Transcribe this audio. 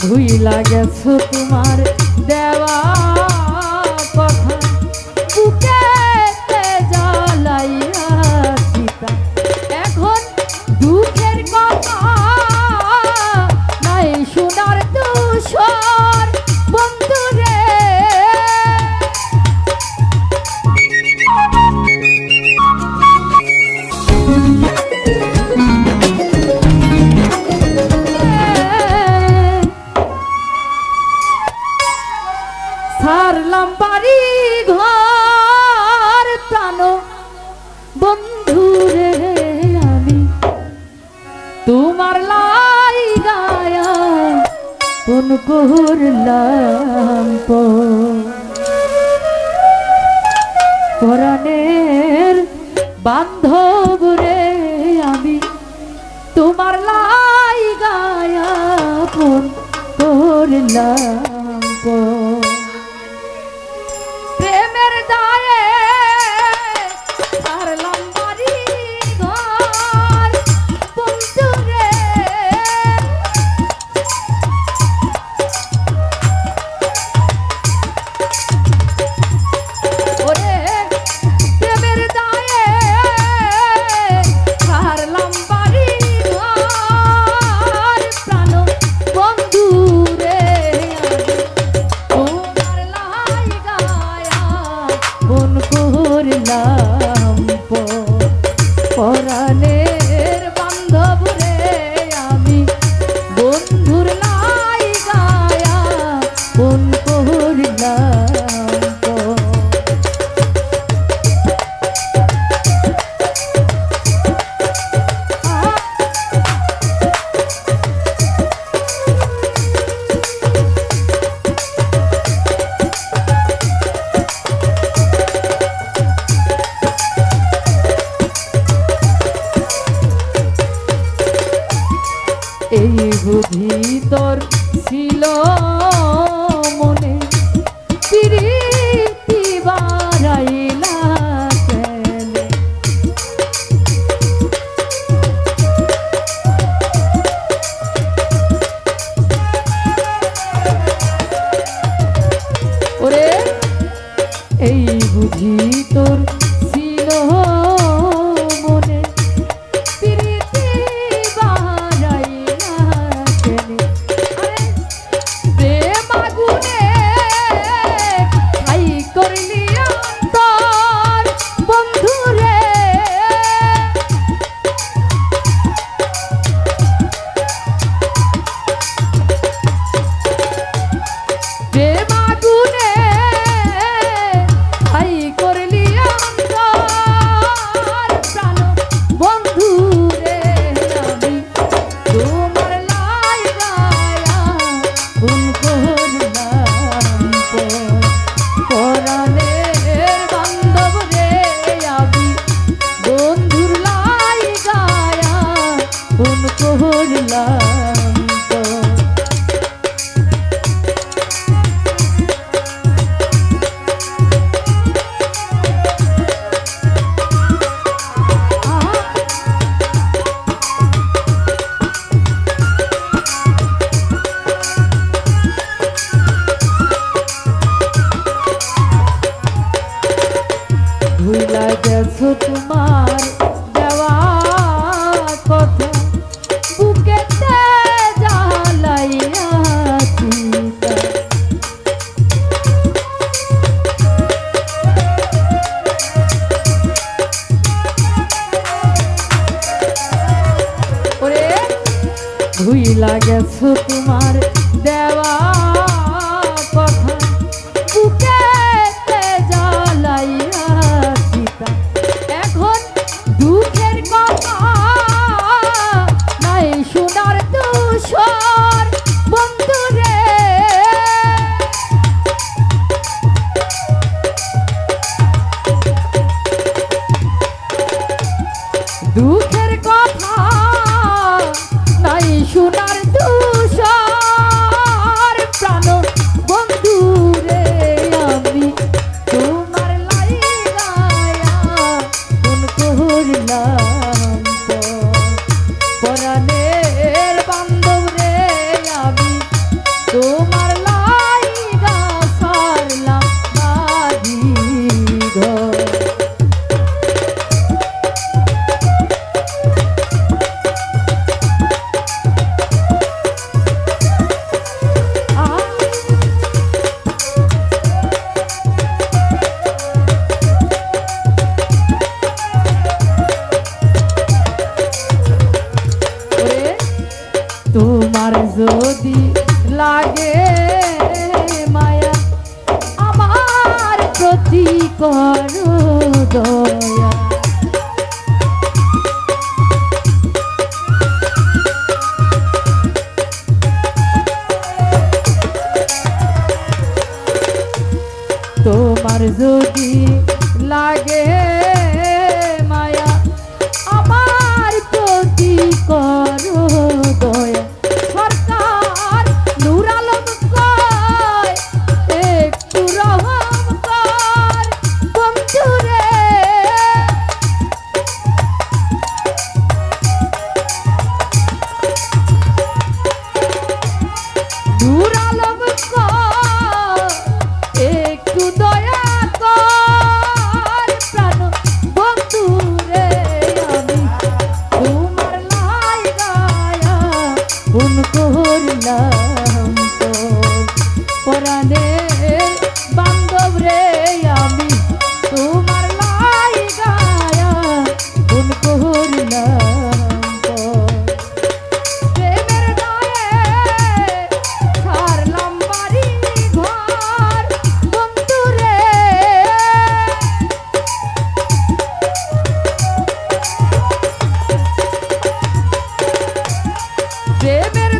ভুইলা গেছো তোমার দেওয়া কথা বুকেতে জ্বালাইয়া চিতা এখন দুঃখের কথা নাই শোনার তুষার বন্ধুরে ছাড়লাম বাড়ি ঘর প্রাণ বন্ধুরে আমি তোমার লাই গায়া কোন করলাম পরাণের বান্ধব রে আমি তোমার লাই গায়া কোন করলাম প্রেমের দায়ে ছাড়লাম বাড়ি ঘর বন্ধুরে ওরে প্রেমের দায়ে ছাড়লাম বাড়ি ঘর প্রাণ বন্ধুরে তোমার লাই গায়া কোন করলাম পরাণের বান্ধব রে আমি বন্ধুর লাই গায়া কোন করলাম এই বুঝি তোর ছিল মনে প্রীতি বাড়াইলা কেন ওরে এই বুঝি তোর ছিল মনে ভুইলা গেছো তোমার দেওয়া কথা বুকেতে জ্বালাইয়া চিতা ওরে ভুইলা গেছো তোমার দেওয়া কথা বুকেতে জ্বালাইয়া এখন দুঃখের কথা নাই শোনার তুষার বন্ধুরে দুঃখের কথা নাই শোনার তুষার প্রাণ বন্ধুরে আমি তোমার লাই গায়া কোন করলাম পরাণের বান্ধব রে আমি তোমার যদি লাগে মায়া আমার প্রতি করো দয়া তোমার যদি লাগে মায়া আমার প্রতি করো দয়া সরকার নূর আলম কয় একটু রহম কর বন্ধুরে নূর আলম কয় একটু দয়া কর প্রাণ বন্ধুরে আমি তোমার লাইগায়া কোন করলাম তো পরাণের বান্ধব রে আমি তোমার লাইগায়া কোন করলাম তো প্রেমের গায়ে ছাড়লাম বাড়ি ঘর বন্ধুরে প্রেমের